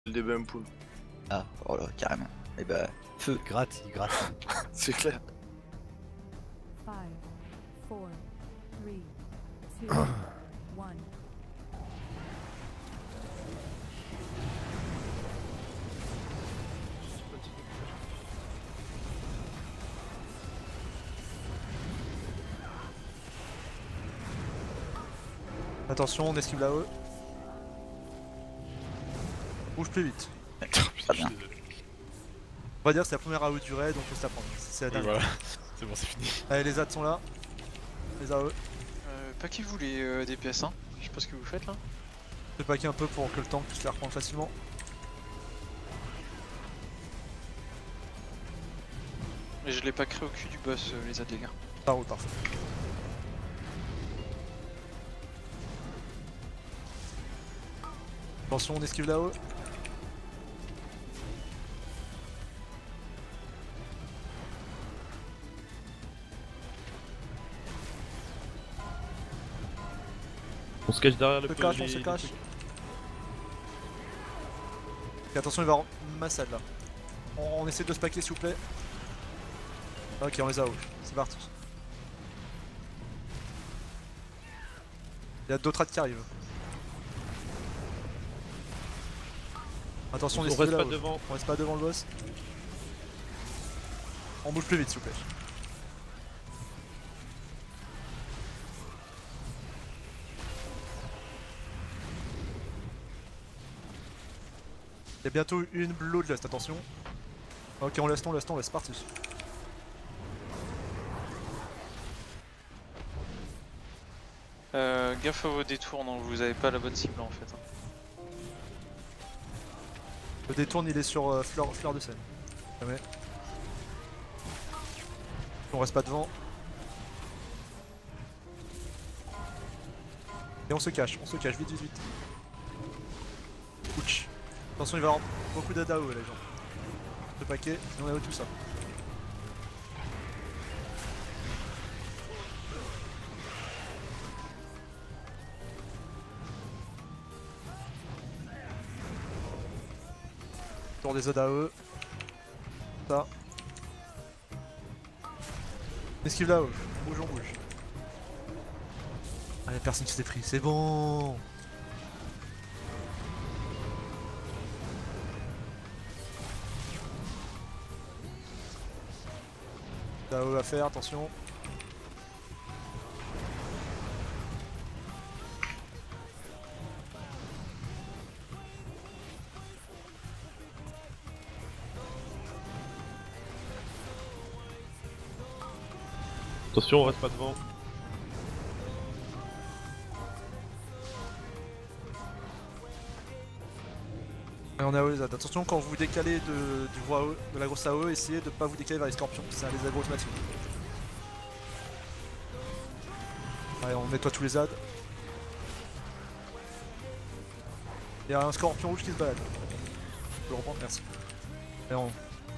Le début me poule. Ah, oh là, carrément. Et bah, feu. Il gratte, il gratte. C'est clair. 5, 4, 3, 2, 1. Attention, on esquive la E. Bouge plus vite. Pas bien. On va dire que c'est la première AE du raid, donc faut se la prendre. C'est la Oui, dernière. voilà. C'est bon, c'est fini. Allez, les ZAD sont là. Les AE. Pas qui vous les DPS, hein. Je sais pas ce que vous faites là. Je vais packer un peu pour que le tank puisse les reprendre facilement. Mais je l'ai pas créé au cul du boss, les ZAD, les gars. Ça roule, parfait. Attention, on esquive la E. On se cache derrière le On se cache, on se cache. Et attention, il va en massade là. On essaie de se paquer s'il vous plaît. Ok, on les a haut. C'est parti. Il y a d'autres rats qui arrivent. Attention, on On esquive reste là pas haut. devant. On reste pas devant le boss. On bouge plus vite s'il vous plaît. Il y a bientôt une bloodlust, attention. Ok, on laisse, c'est parti. Gaffe à vos détours, non, vous avez pas la bonne cible en fait. Hein. Le détourne, il est sur fleur de scène. Jamais. On reste pas devant. Et on se cache, vite, vite, vite. Ouch. Attention, il va y avoir beaucoup d'ADAO les gens. Ce paquet, et on a tout ça. Tour des ADAE. Ça. Esquive là-haut. Bouge, on bouge. Allez, personne qui s'est pris, c'est bon. ADAE à faire, attention. Attention, on reste pas devant. Et on est à les ZAD. Attention quand vous décalez de la grosse AOE, essayez de pas vous décaler vers les scorpions, c'est un les aggro automatique. Allez, on nettoie tous les ZAD. Il y a un scorpion rouge qui se balade. Je peux le reprendre, merci. Et on...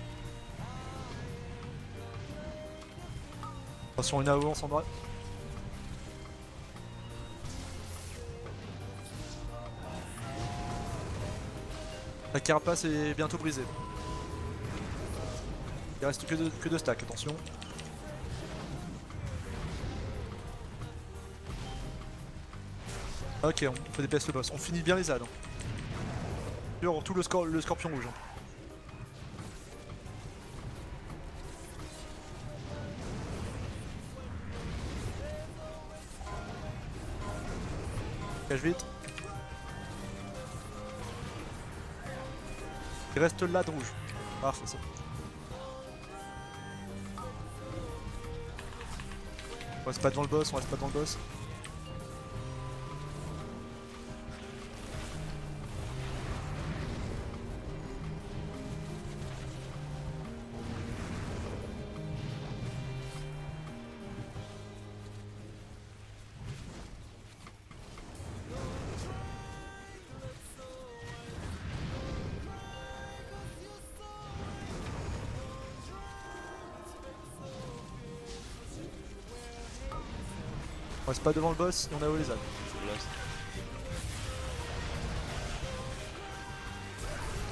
Attention, une AOE en Sandra. La carapace est bientôt brisée. Il reste que deux stacks, attention. Ok, on fait DPS le boss. On finit bien les ZAD. Sur tout le scorpion rouge. Cache vite. Il reste là de rouge. Parfait ça. On reste pas devant le boss, on reste pas devant le boss. On reste pas devant le boss et on a Olezad.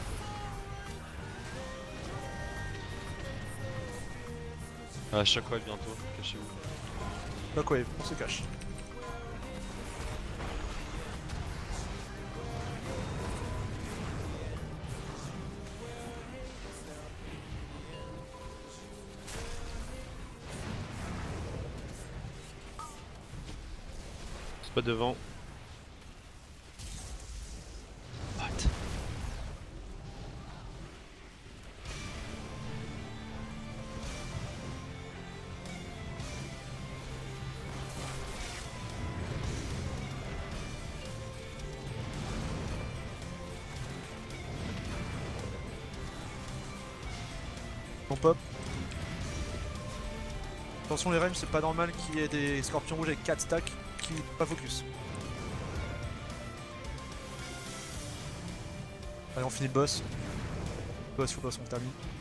Ah, Shockwave bientôt, cachez-vous. Shockwave, on se cache. C'est pas devant. What? On pop. Attention les Reims, c'est pas normal qu'il y ait des scorpions rouges avec 4 stacks qui pas focus. Allez on finit le boss. Boss, on termine.